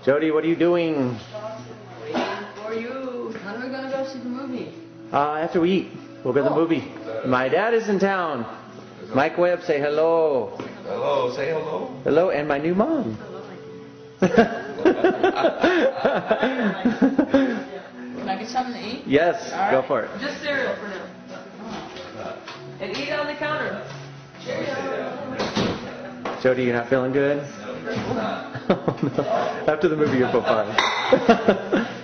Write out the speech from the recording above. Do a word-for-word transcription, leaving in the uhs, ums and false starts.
Jody, what are you doing? Waiting for you. When are we gonna go see the movie? Uh, after we eat, we'll go to the movie. My dad is in town. Mike Webb, say hello. Hello, say hello. Hello, and my new mom. Can I get something to eat? Yes, All go right. for it. Just cereal for now. And eat on the counter. Jody, you're not feeling good? Oh, no. After the movie, you'll feel fine.